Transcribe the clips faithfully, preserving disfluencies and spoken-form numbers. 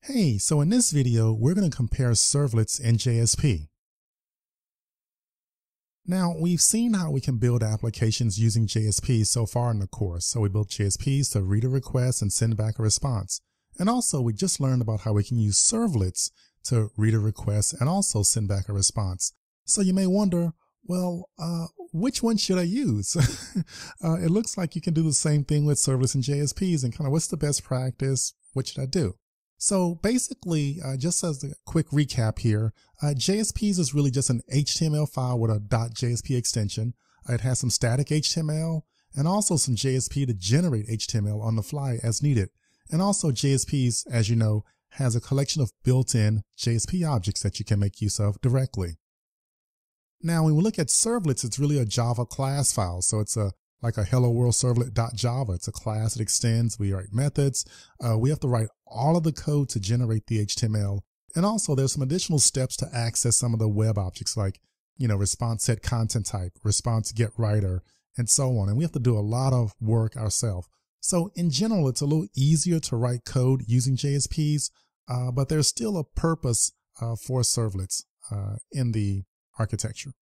Hey, so in this video, we're going to compare servlets and J S P. Now, we've seen how we can build applications using J S P so far in the course. So we built J S Ps to read a request and send back a response. And also, we just learned about how we can use servlets to read a request and also send back a response. So you may wonder, well, uh, which one should I use? uh, it looks like you can do the same thing with servlets and J S Ps and kind of what's the best practice? What should I do? So basically, uh, just as a quick recap here, uh, J S Ps is really just an H T M L file with a .jsp extension. Uh, it has some static H T M L and also some J S P to generate H T M L on the fly as needed. And also J S Ps, as you know, has a collection of built-in J S P objects that you can make use of directly. Now, when we look at servlets, it's really a Java class file. So it's a like a hello world servlet.java. It's a class that extends. We write methods. Uh, we have to write all of the code to generate the H T M L. And also there's some additional steps to access some of the web objects like, you know, response set content type, response get writer, and so on. And we have to do a lot of work ourselves. So in general, it's a little easier to write code using J S Ps, uh, but there's still a purpose uh, for servlets uh, in the architecture.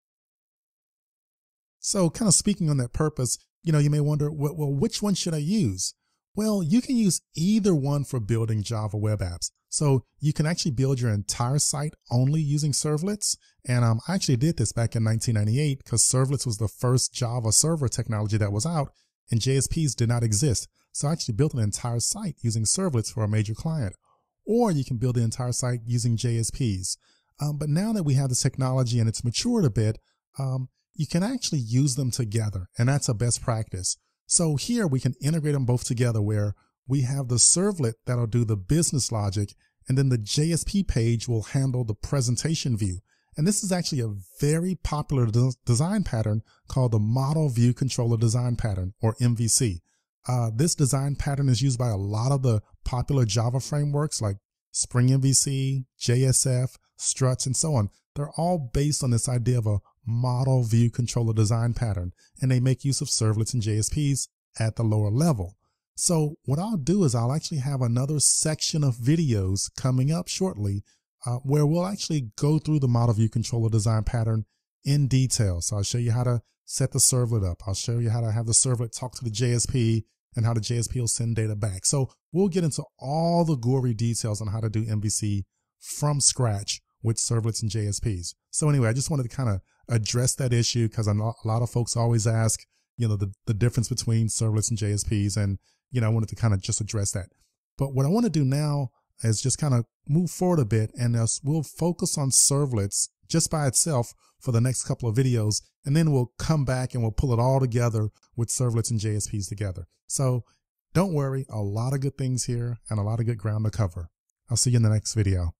So kind of speaking on that purpose, you know, you may wonder, well, well, which one should I use? Well, you can use either one for building Java web apps. So you can actually build your entire site only using servlets. And um, I actually did this back in nineteen ninety-eight because servlets was the first Java server technology that was out and J S Ps did not exist. So I actually built an entire site using servlets for a major client. Or you can build the entire site using J S Ps. Um, but now that we have this technology and it's matured a bit, um, you can actually use them together, and that's a best practice. So here we can integrate them both together where we have the servlet that'll do the business logic, and then the J S P page will handle the presentation view. And this is actually a very popular de design pattern called the Model View Controller Design Pattern, or M V C. Uh, this design pattern is used by a lot of the popular Java frameworks like Spring M V C, J S F, Struts, and so on. They're all based on this idea of a model view controller design pattern, and they make use of servlets and J S Ps at the lower level. So what I'll do is I'll actually have another section of videos coming up shortly uh, where we'll actually go through the model view controller design pattern in detail. So I'll show you how to set the servlet up. I'll show you how to have the servlet talk to the J S P and how the J S P will send data back. So we'll get into all the gory details on how to do M V C from scratch with servlets and J S Ps. So anyway, I just wanted to kind of address that issue because a lot of folks always ask, you know, the, the difference between servlets and J S Ps. And, you know, I wanted to kind of just address that. But what I want to do now is just kind of move forward a bit, and we'll focus on servlets just by itself for the next couple of videos. And then we'll come back and we'll pull it all together with servlets and J S Ps together. So don't worry, a lot of good things here and a lot of good ground to cover. I'll see you in the next video.